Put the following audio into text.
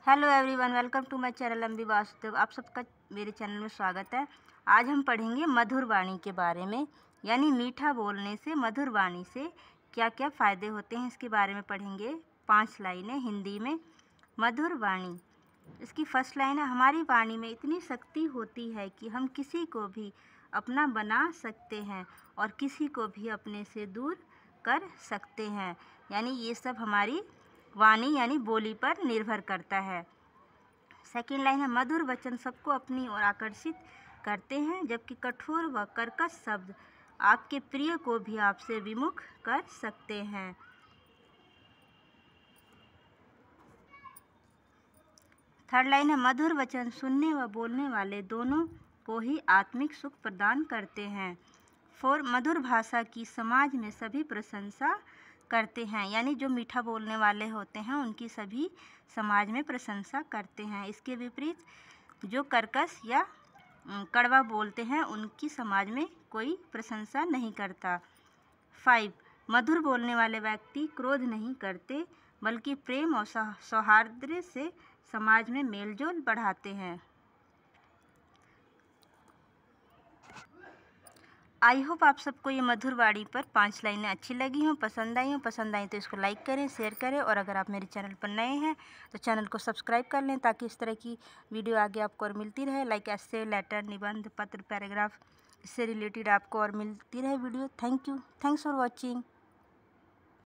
Hello everyone, welcome to my channel MB Vasudev. आप सबका मेरे चैनल में स्वागत है। आज हम पढ़ेंगे मधुर वाणी के बारे में, यानी मीठा बोलने से, मधुर वाणी से क्या क्या फ़ायदे होते हैं, इसके बारे में पढ़ेंगे। 5 लाइनें हिंदी में। मधुर वाणी, इसकी फर्स्ट लाइन है, हमारी वाणी में इतनी शक्ति होती है कि हम किसी को भी अपना बना सकते हैं और किसी को भी अपने से दूर कर सकते हैं। यानी ये सब हमारी वाणी यानी बोली पर निर्भर करता है। सेकेंड लाइन है, मधुर वचन सबको अपनी ओर आकर्षित करते हैं, जबकि कठोर व कर्कश शब्द आपके प्रिय को भी आपसे विमुख कर सकते हैं। थर्ड लाइन है, मधुर वचन सुनने व बोलने वाले दोनों को ही आत्मिक सुख प्रदान करते हैं। 4, मधुर भाषा की समाज में सभी प्रशंसा करते हैं, यानी जो मीठा बोलने वाले होते हैं उनकी सभी समाज में प्रशंसा करते हैं। इसके विपरीत जो कर्कश या कड़वा बोलते हैं उनकी समाज में कोई प्रशंसा नहीं करता। 5, मधुर बोलने वाले व्यक्ति क्रोध नहीं करते, बल्कि प्रेम और सौहार्द से समाज में मेलजोल बढ़ाते हैं। आई होप आप सबको ये मधुर वाणी पर 5 लाइनें अच्छी लगी हों, पसंद आई तो इसको लाइक करें, शेयर करें, और अगर आप मेरे चैनल पर नए हैं तो चैनल को सब्सक्राइब कर लें, ताकि इस तरह की वीडियो आगे आपको और मिलती रहे। लाइक ऐसे लेटर, निबंध, पत्र, पैराग्राफ, इससे रिलेटेड आपको और मिलती रहे video. Thank you, thanks for watching.